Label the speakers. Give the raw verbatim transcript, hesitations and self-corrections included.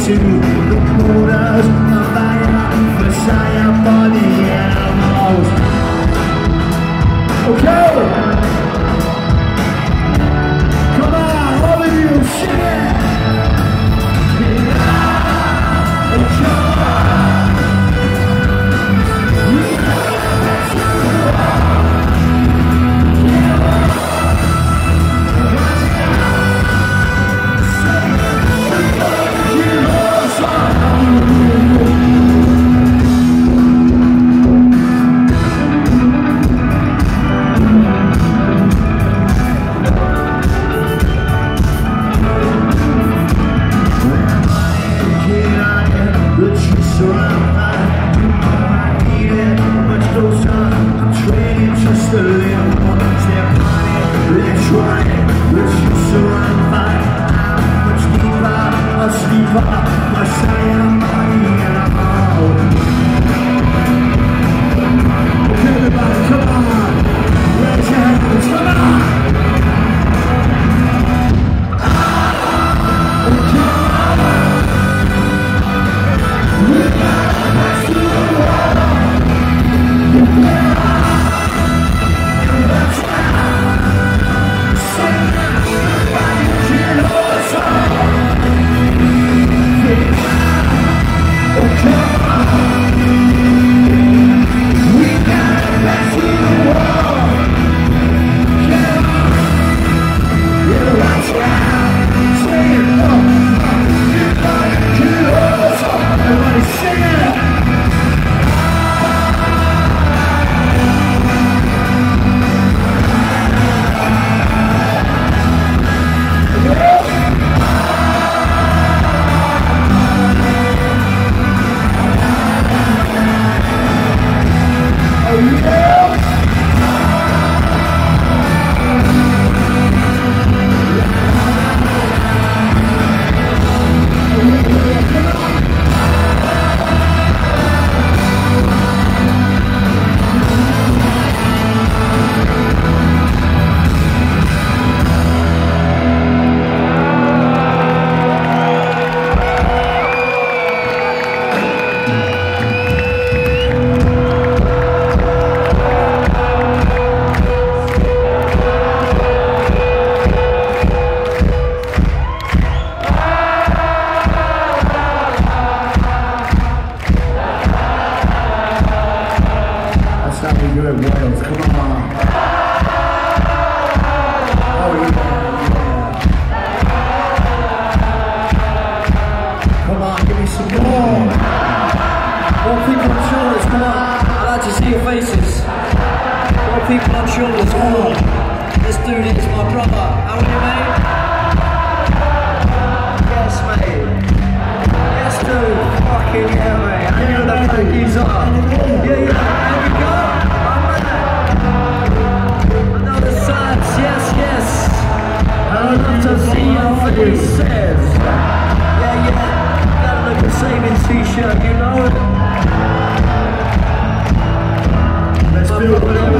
Speaker 1: to the borders of fire, Messiah for the animals. Okay! Come on, all of you, sing it!
Speaker 2: People on shoulders, come on. Let's do this, my brother. How are you, mate? Yes, mate. Yes, dude. Fucking yeah, mate. I know the baggies are. Yeah, yeah. There we go. I'm Another sides, yes, yes. I'd love to see your faces. Yeah, yeah. Gotta look the same in t-shirt, you know it.
Speaker 1: Let's do it.